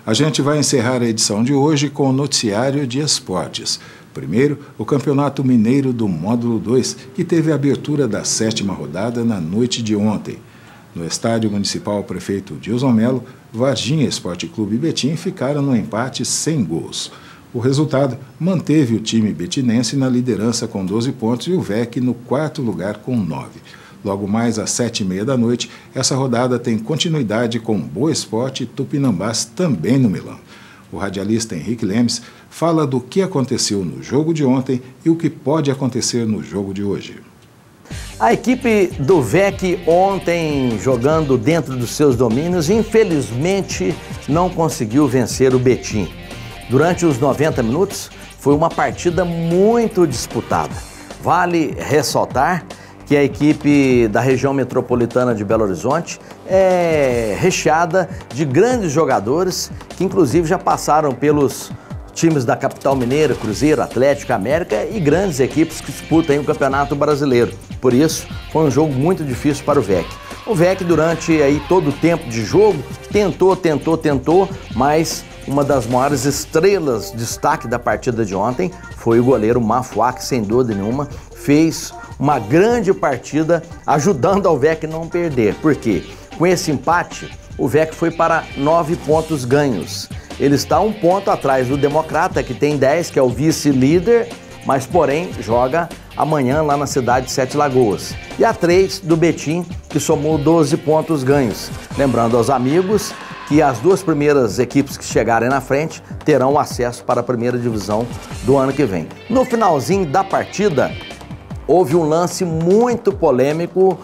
A gente vai encerrar a edição de hoje com o noticiário de esportes. Primeiro, o Campeonato Mineiro do Módulo 2, que teve a abertura da 7ª rodada na noite de ontem. No Estádio Municipal Prefeito Dilson Melo, Varginha Esporte Clube e Betim ficaram no empate sem gols. O resultado manteve o time betinense na liderança com 12 pontos e o VEC no 4º lugar com 9. Logo mais às 7h30 da noite, essa rodada tem continuidade com Boa Esporte e Tupinambás também no Milão. O radialista Henrique Lemes fala do que aconteceu no jogo de ontem e o que pode acontecer no jogo de hoje. A equipe do VEC ontem, jogando dentro dos seus domínios, infelizmente não conseguiu vencer o Betim. Durante os 90 minutos, foi uma partida muito disputada. Vale ressaltar que a equipe da região metropolitana de Belo Horizonte é recheada de grandes jogadores que inclusive já passaram pelos times da capital mineira, Cruzeiro, Atlético, América e grandes equipes que disputam o Campeonato Brasileiro. Por isso, foi um jogo muito difícil para o VEC. O VEC, durante todo o tempo de jogo, tentou, mas uma das maiores estrelas, destaque da partida de ontem, foi o goleiro Mafuá, que sem dúvida nenhuma fez uma grande partida, ajudando ao VEC não perder. Por quê? Com esse empate, o VEC foi para 9 pontos ganhos. Ele está 1 ponto atrás do Democrata, que tem 10, que é o vice-líder, mas porém joga amanhã lá na cidade de Sete Lagoas. E a 3 do Betim, que somou 12 pontos ganhos. Lembrando aos amigos que as 2 primeiras equipes que chegarem na frente terão acesso para a primeira divisão do ano que vem. No finalzinho da partida, houve um lance muito polêmico.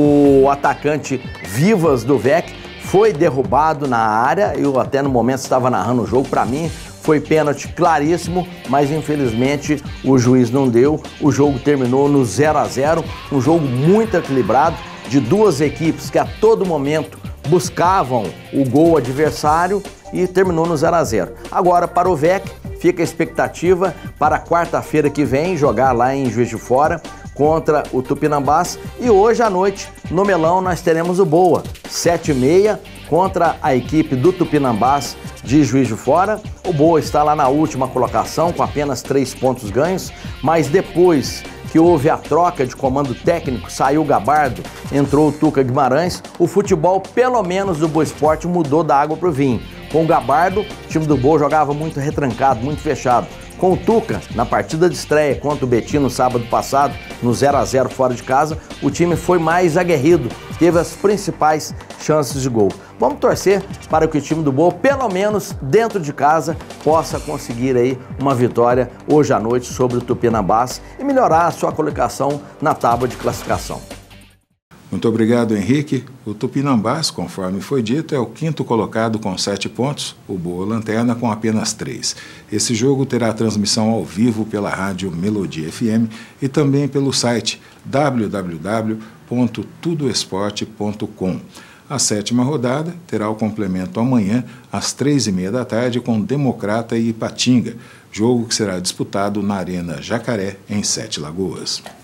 O atacante Vivas do VEC foi derrubado na área. Eu até no momento estava narrando o jogo. Para mim foi pênalti claríssimo, mas infelizmente o juiz não deu. O jogo terminou no 0-0, um jogo muito equilibrado, de 2 equipes que a todo momento buscavam o gol adversário e terminou no 0-0. Agora, para o VEC, fica a expectativa para quarta-feira que vem jogar lá em Juiz de Fora contra o Tupinambás. E hoje à noite, no Melão, nós teremos o Boa, 7h30, contra a equipe do Tupinambás de Juiz de Fora. O Boa está lá na última colocação, com apenas 3 pontos ganhos, mas depois que houve a troca de comando técnico, saiu o Gabardo, entrou o Tuca Guimarães, o futebol, pelo menos do Boa Esporte, mudou da água para o vinho. Com o Gabardo, o time do Boa jogava muito retrancado, muito fechado. Com o Tuca, na partida de estreia contra o Betim no sábado passado, no 0-0 fora de casa, o time foi mais aguerrido, teve as principais chances de gol. Vamos torcer para que o time do Boa, pelo menos dentro de casa, possa conseguir aí uma vitória hoje à noite sobre o Tupinambás e melhorar a sua colocação na tábua de classificação. Muito obrigado, Henrique. O Tupinambás, conforme foi dito, é o 5º colocado com 7 pontos, o Boa Lanterna com apenas 3. Esse jogo terá transmissão ao vivo pela rádio Melodia FM e também pelo site www.tudoesporte.com. A 7ª rodada terá o complemento amanhã às 3h30 da tarde com Democrata e Ipatinga, jogo que será disputado na Arena Jacaré, em Sete Lagoas.